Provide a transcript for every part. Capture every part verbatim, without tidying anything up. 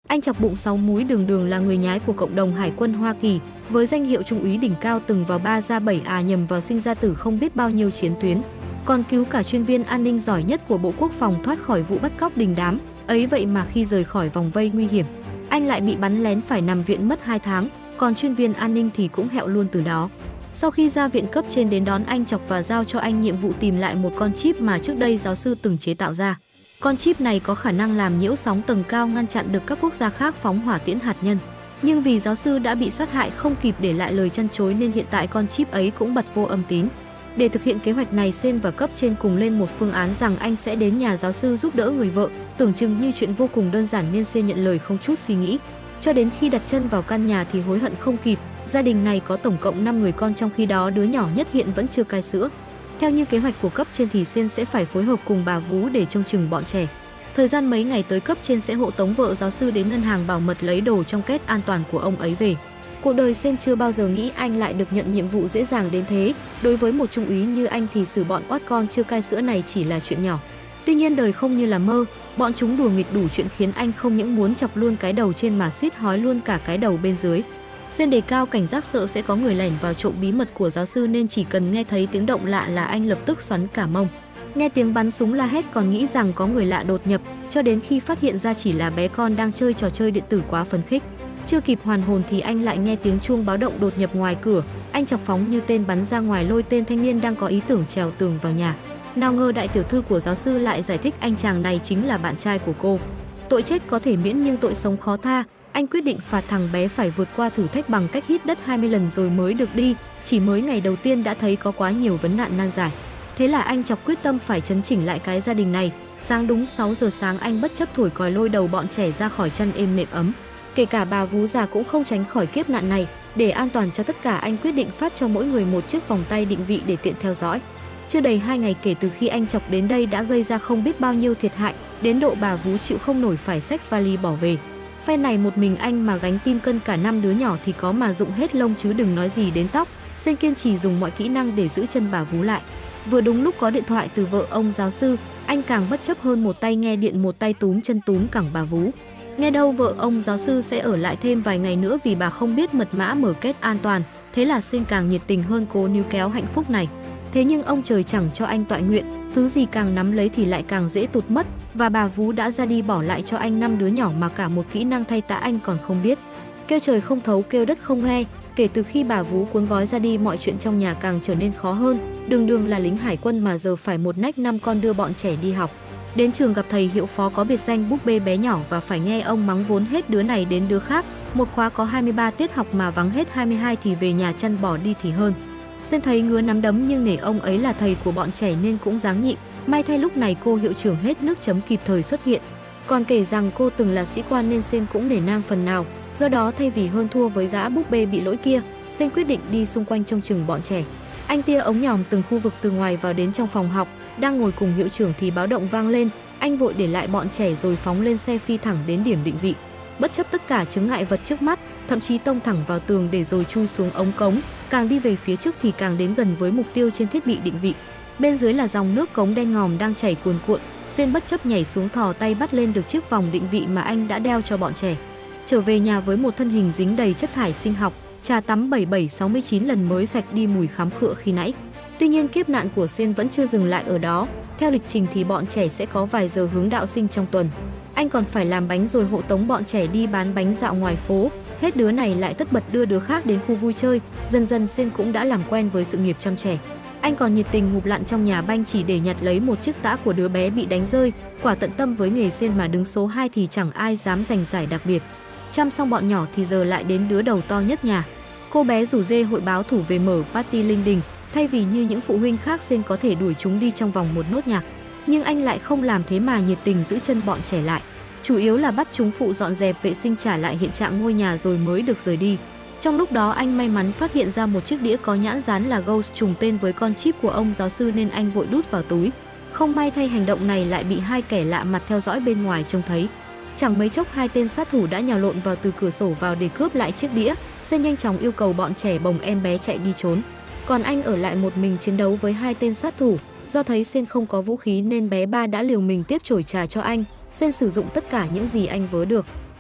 Anh Chọc Bụng Sáu Múi đường đường là người nhái của cộng đồng Hải quân Hoa Kỳ, với danh hiệu trung úy đỉnh cao từng vào ba ra bảy à nhầm vào sinh ra tử không biết bao nhiêu chiến tuyến, còn cứu cả chuyên viên an ninh giỏi nhất của Bộ Quốc phòng thoát khỏi vụ bắt cóc đình đám. Ấy vậy mà khi rời khỏi vòng vây nguy hiểm, anh lại bị bắn lén phải nằm viện mất hai tháng, còn chuyên viên an ninh thì cũng hẹo luôn từ đó. Sau khi ra viện, cấp trên đến đón anh Chọc và giao cho anh nhiệm vụ tìm lại một con chip mà trước đây giáo sư từng chế tạo ra. Con chip này có khả năng làm nhiễu sóng tầng cao, ngăn chặn được các quốc gia khác phóng hỏa tiễn hạt nhân. Nhưng vì giáo sư đã bị sát hại không kịp để lại lời chăn chối nên hiện tại con chip ấy cũng bật vô âm tín. Để thực hiện kế hoạch này, Sen và cấp trên cùng lên một phương án rằng anh sẽ đến nhà giáo sư giúp đỡ người vợ. Tưởng chừng như chuyện vô cùng đơn giản nên Sen nhận lời không chút suy nghĩ. Cho đến khi đặt chân vào căn nhà thì hối hận không kịp. Gia đình này có tổng cộng năm người con, trong khi đó đứa nhỏ nhất hiện vẫn chưa cai sữa. Theo như kế hoạch của cấp trên thì Sen sẽ phải phối hợp cùng bà Vú để trông chừng bọn trẻ. Thời gian mấy ngày tới, cấp trên sẽ hộ tống vợ giáo sư đến ngân hàng bảo mật lấy đồ trong két an toàn của ông ấy về. Cuộc đời Sen chưa bao giờ nghĩ anh lại được nhận nhiệm vụ dễ dàng đến thế. Đối với một trung úy như anh thì xử bọn oát con chưa cai sữa này chỉ là chuyện nhỏ. Tuy nhiên đời không như là mơ, bọn chúng đùa nghịch đủ chuyện khiến anh không những muốn chọc luôn cái đầu trên mà suýt hói luôn cả cái đầu bên dưới. Sen đề cao cảnh giác, sợ sẽ có người lẻn vào trộm bí mật của giáo sư nên chỉ cần nghe thấy tiếng động lạ là anh lập tức xoắn cả mông. Nghe tiếng bắn súng la hét còn nghĩ rằng có người lạ đột nhập, cho đến khi phát hiện ra chỉ là bé con đang chơi trò chơi điện tử quá phấn khích. Chưa kịp hoàn hồn thì anh lại nghe tiếng chuông báo động đột nhập ngoài cửa. Anh Chọc phóng như tên bắn ra ngoài, lôi tên thanh niên đang có ý tưởng trèo tường vào nhà. Nào ngờ đại tiểu thư của giáo sư lại giải thích anh chàng này chính là bạn trai của cô. Tội chết có thể miễn nhưng tội sống khó tha. Anh quyết định phạt thằng bé phải vượt qua thử thách bằng cách hít đất hai mươi lần rồi mới được đi. Chỉ mới ngày đầu tiên đã thấy có quá nhiều vấn nạn nan giải. Thế là anh Chọc quyết tâm phải chấn chỉnh lại cái gia đình này. Sáng đúng sáu giờ sáng, anh bất chấp thổi còi lôi đầu bọn trẻ ra khỏi chăn êm nệm ấm. Kể cả bà Vú già cũng không tránh khỏi kiếp nạn này. Để an toàn cho tất cả, anh quyết định phát cho mỗi người một chiếc vòng tay định vị để tiện theo dõi. Chưa đầy hai ngày kể từ khi anh Chọc đến đây đã gây ra không biết bao nhiêu thiệt hại, đến độ bà Vú chịu không nổi phải xách vali bỏ về. Phe này một mình anh mà gánh tim cân cả năm đứa nhỏ thì có mà rụng hết lông chứ đừng nói gì đến tóc. Sen kiên trì dùng mọi kỹ năng để giữ chân bà Vú lại. Vừa đúng lúc có điện thoại từ vợ ông giáo sư, anh càng bất chấp hơn, một tay nghe điện một tay túm chân túm cẳng bà Vú. Nghe đâu vợ ông giáo sư sẽ ở lại thêm vài ngày nữa vì bà không biết mật mã mở két an toàn. Thế là Sen càng nhiệt tình hơn cố níu kéo hạnh phúc này. Thế nhưng ông trời chẳng cho anh toại nguyện, thứ gì càng nắm lấy thì lại càng dễ tụt mất. Và bà Vú đã ra đi bỏ lại cho anh năm đứa nhỏ mà cả một kỹ năng thay tã anh còn không biết. Kêu trời không thấu, kêu đất không nghe. Kể từ khi bà Vú cuốn gói ra đi, mọi chuyện trong nhà càng trở nên khó hơn. Đường đường là lính hải quân mà giờ phải một nách năm con đưa bọn trẻ đi học. Đến trường gặp thầy hiệu phó có biệt danh búp bê bé nhỏ và phải nghe ông mắng vốn hết đứa này đến đứa khác. Một khóa có hai mươi ba tiết học mà vắng hết hai mươi hai thì về nhà chăn bỏ đi thì hơn. Sen thấy ngứa nắm đấm nhưng nể ông ấy là thầy của bọn trẻ nên cũng dáng nhịn. May thay lúc này cô hiệu trưởng hết nước chấm kịp thời xuất hiện. Còn kể rằng cô từng là sĩ quan nên Sen cũng nể nang phần nào. Do đó thay vì hơn thua với gã búp bê bị lỗi kia, Sen quyết định đi xung quanh trông chừng bọn trẻ. Anh tia ống nhòm từng khu vực từ ngoài vào đến trong phòng học. Đang ngồi cùng hiệu trưởng thì báo động vang lên. Anh vội để lại bọn trẻ rồi phóng lên xe phi thẳng đến điểm định vị. Bất chấp tất cả chướng ngại vật trước mắt, thậm chí tông thẳng vào tường để rồi chui xuống ống cống. Càng đi về phía trước thì càng đến gần với mục tiêu trên thiết bị định vị. Bên dưới là dòng nước cống đen ngòm đang chảy cuồn cuộn. Sen bất chấp nhảy xuống, thò tay bắt lên được chiếc vòng định vị mà anh đã đeo cho bọn trẻ. Trở về nhà với một thân hình dính đầy chất thải sinh học, trà tắm bảy bảy sáu mươi chín lần mới sạch đi mùi khắm khựa khi nãy. Tuy nhiên kiếp nạn của Sen vẫn chưa dừng lại ở đó. Theo lịch trình thì bọn trẻ sẽ có vài giờ hướng đạo sinh trong tuần. Anh còn phải làm bánh rồi hộ tống bọn trẻ đi bán bánh dạo ngoài phố. Hết đứa này lại tất bật đưa đứa khác đến khu vui chơi. Dần dần Sen cũng đã làm quen với sự nghiệp chăm trẻ. Anh còn nhiệt tình ngụp lặn trong nhà banh chỉ để nhặt lấy một chiếc tã của đứa bé bị đánh rơi. Quả tận tâm với nghề Sen mà đứng số hai thì chẳng ai dám giành giải đặc biệt. Chăm xong bọn nhỏ thì giờ lại đến đứa đầu to nhất nhà. Cô bé rủ dê hội báo thủ về mở party linh đình. Thay vì như những phụ huynh khác, Sen có thể đuổi chúng đi trong vòng một nốt nhạc. Nhưng anh lại không làm thế mà nhiệt tình giữ chân bọn trẻ lại. Chủ yếu là bắt chúng phụ dọn dẹp vệ sinh, trả lại hiện trạng ngôi nhà rồi mới được rời đi. Trong lúc đó anh may mắn phát hiện ra một chiếc đĩa có nhãn dán là Ghost trùng tên với con chip của ông giáo sư nên anh vội đút vào túi. Không may thay hành động này lại bị hai kẻ lạ mặt theo dõi bên ngoài trông thấy. Chẳng mấy chốc hai tên sát thủ đã nhào lộn vào từ cửa sổ vào để cướp lại chiếc đĩa. Sen nhanh chóng yêu cầu bọn trẻ bồng em bé chạy đi trốn. Còn anh ở lại một mình chiến đấu với hai tên sát thủ. Do thấy Sen không có vũ khí nên bé Ba đã liều mình tiếp chổi trà cho anh. Sen sử dụng tất cả những gì anh vớ được.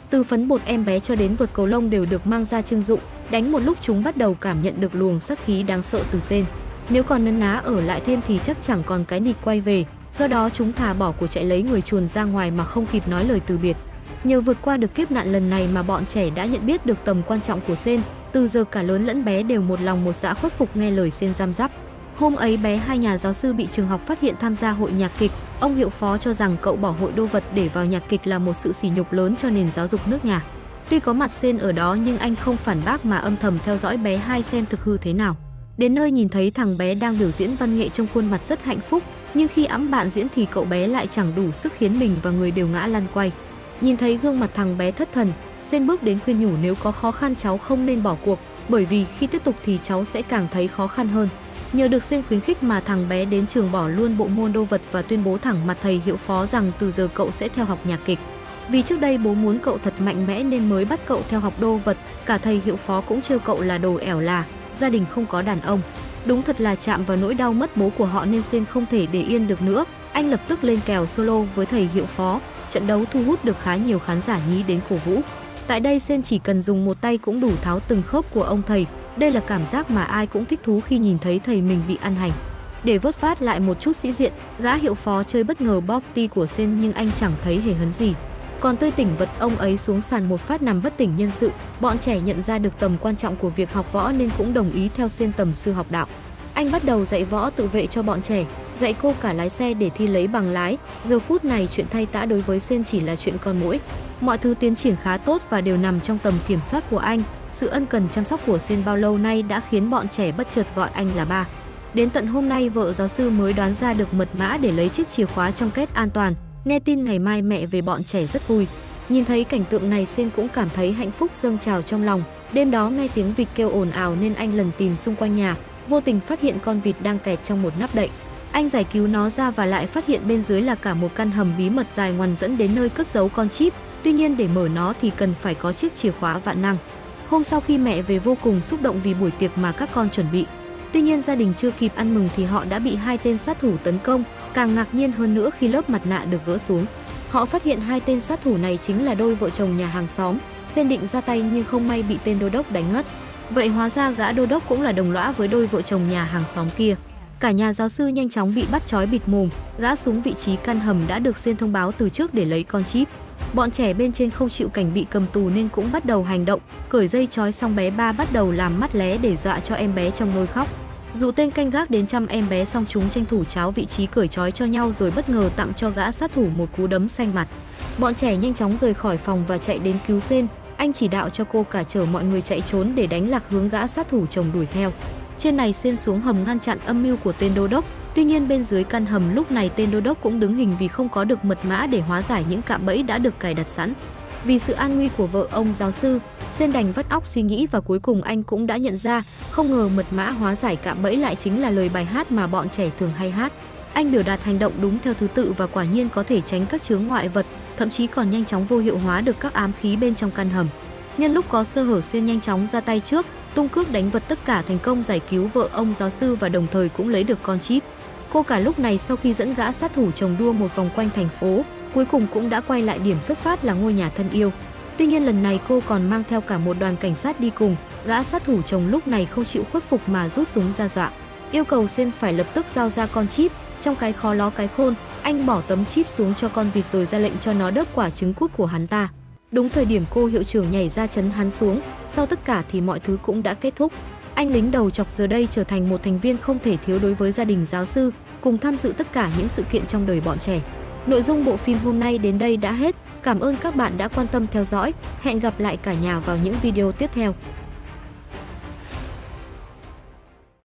Từ phấn bột em bé cho đến vợt cầu lông đều được mang ra trưng dụng, đánh một lúc chúng bắt đầu cảm nhận được luồng sát khí đáng sợ từ Sen. Nếu còn nấn ná ở lại thêm thì chắc chẳng còn cái nịt quay về, do đó chúng thà bỏ cuộc chạy lấy người chuồn ra ngoài mà không kịp nói lời từ biệt. Nhờ vượt qua được kiếp nạn lần này mà bọn trẻ đã nhận biết được tầm quan trọng của Sen, từ giờ cả lớn lẫn bé đều một lòng một dạ khuất phục nghe lời Sen giam giáp. Hôm ấy bé hai nhà giáo sư bị trường học phát hiện tham gia hội nhạc kịch, ông hiệu phó cho rằng cậu bỏ hội đô vật để vào nhạc kịch là một sự sỉ nhục lớn cho nền giáo dục nước nhà. Tuy có mặt Sen ở đó nhưng anh không phản bác mà âm thầm theo dõi bé hai xem thực hư thế nào. Đến nơi nhìn thấy thằng bé đang biểu diễn văn nghệ trong khuôn mặt rất hạnh phúc, nhưng khi ẵm bạn diễn thì cậu bé lại chẳng đủ sức khiến mình và người đều ngã lăn quay. Nhìn thấy gương mặt thằng bé thất thần, Sen bước đến khuyên nhủ nếu có khó khăn cháu không nên bỏ cuộc, bởi vì khi tiếp tục thì cháu sẽ càng thấy khó khăn hơn. Nhờ được Sen khuyến khích mà thằng bé đến trường bỏ luôn bộ môn đô vật và tuyên bố thẳng mặt thầy hiệu phó rằng từ giờ cậu sẽ theo học nhạc kịch. Vì trước đây bố muốn cậu thật mạnh mẽ nên mới bắt cậu theo học đô vật, cả thầy hiệu phó cũng trêu cậu là đồ ẻo là, gia đình không có đàn ông. Đúng thật là chạm vào nỗi đau mất bố của họ nên Sen không thể để yên được nữa, anh lập tức lên kèo solo với thầy hiệu phó. Trận đấu thu hút được khá nhiều khán giả nhí đến cổ vũ. Tại đây Sen chỉ cần dùng một tay cũng đủ tháo từng khớp của ông thầy. Đây là cảm giác mà ai cũng thích thú khi nhìn thấy thầy mình bị ăn hành. Để vớt phát lại một chút sĩ diện, gã hiệu phó chơi bất ngờ bóp ti của Sen nhưng anh chẳng thấy hề hấn gì. Còn tươi tỉnh vật ông ấy xuống sàn một phát nằm bất tỉnh nhân sự. Bọn trẻ nhận ra được tầm quan trọng của việc học võ nên cũng đồng ý theo Sen tầm sư học đạo. Anh bắt đầu dạy võ tự vệ cho bọn trẻ, dạy cô cả lái xe để thi lấy bằng lái. Giờ phút này chuyện thay tã đối với Sen chỉ là chuyện con muỗi. Mọi thứ tiến triển khá tốt và đều nằm trong tầm kiểm soát của anh. Sự ân cần chăm sóc của Sen bao lâu nay đã khiến bọn trẻ bất chợt gọi anh là ba. Đến tận hôm nay vợ giáo sư mới đoán ra được mật mã để lấy chiếc chìa khóa trong két an toàn. Nghe tin ngày mai mẹ về bọn trẻ rất vui. Nhìn thấy cảnh tượng này Sen cũng cảm thấy hạnh phúc dâng trào trong lòng. Đêm đó nghe tiếng vịt kêu ồn ào nên anh lần tìm xung quanh nhà, vô tình phát hiện con vịt đang kẹt trong một nắp đậy. Anh giải cứu nó ra và lại phát hiện bên dưới là cả một căn hầm bí mật dài ngoằn dẫn đến nơi cất giấu con chip. Tuy nhiên để mở nó thì cần phải có chiếc chìa khóa vạn năng. Hôm sau khi mẹ về vô cùng xúc động vì buổi tiệc mà các con chuẩn bị. Tuy nhiên gia đình chưa kịp ăn mừng thì họ đã bị hai tên sát thủ tấn công, càng ngạc nhiên hơn nữa khi lớp mặt nạ được gỡ xuống. Họ phát hiện hai tên sát thủ này chính là đôi vợ chồng nhà hàng xóm. Sen định ra tay nhưng không may bị tên đô đốc đánh ngất. Vậy hóa ra gã đô đốc cũng là đồng lõa với đôi vợ chồng nhà hàng xóm kia. Cả nhà giáo sư nhanh chóng bị bắt trói bịt mồm, gã xuống vị trí căn hầm đã được Sen thông báo từ trước để lấy con chip. Bọn trẻ bên trên không chịu cảnh bị cầm tù nên cũng bắt đầu hành động, cởi dây trói xong bé ba bắt đầu làm mắt lé để dọa cho em bé trong nôi khóc. Dụ tên canh gác đến chăm em bé xong chúng tranh thủ cháo vị trí cởi trói cho nhau rồi bất ngờ tặng cho gã sát thủ một cú đấm xanh mặt. Bọn trẻ nhanh chóng rời khỏi phòng và chạy đến cứu Sen. Anh chỉ đạo cho cô cả chở mọi người chạy trốn để đánh lạc hướng gã sát thủ chồng đuổi theo. Trên này Sen xuống hầm ngăn chặn âm mưu của tên đô đốc. Tuy nhiên bên dưới căn hầm lúc này tên đô đốc cũng đứng hình vì không có được mật mã để hóa giải những cạm bẫy đã được cài đặt sẵn. Vì sự an nguy của vợ ông giáo sư, Sen đành vắt óc suy nghĩ và cuối cùng anh cũng đã nhận ra, không ngờ mật mã hóa giải cạm bẫy lại chính là lời bài hát mà bọn trẻ thường hay hát. Anh biểu đạt hành động đúng theo thứ tự và quả nhiên có thể tránh các chướng ngoại vật, thậm chí còn nhanh chóng vô hiệu hóa được các ám khí bên trong căn hầm. Nhân lúc có sơ hở Sen nhanh chóng ra tay trước, tung cước đánh vật tất cả thành công giải cứu vợ ông giáo sư và đồng thời cũng lấy được con chip. Cô cả lúc này sau khi dẫn gã sát thủ chồng đua một vòng quanh thành phố, cuối cùng cũng đã quay lại điểm xuất phát là ngôi nhà thân yêu. Tuy nhiên lần này cô còn mang theo cả một đoàn cảnh sát đi cùng, gã sát thủ chồng lúc này không chịu khuất phục mà rút súng ra dọa. Yêu cầu Sen phải lập tức giao ra con chip, trong cái khó ló cái khôn, anh bỏ tấm chip xuống cho con vịt rồi ra lệnh cho nó đớp quả trứng cút của hắn ta. Đúng thời điểm cô hiệu trưởng nhảy ra trấn hắn xuống, sau tất cả thì mọi thứ cũng đã kết thúc. Anh lính đầu chọc giờ đây trở thành một thành viên không thể thiếu đối với gia đình giáo sư, cùng tham dự tất cả những sự kiện trong đời bọn trẻ. Nội dung bộ phim hôm nay đến đây đã hết. Cảm ơn các bạn đã quan tâm theo dõi. Hẹn gặp lại cả nhà vào những video tiếp theo.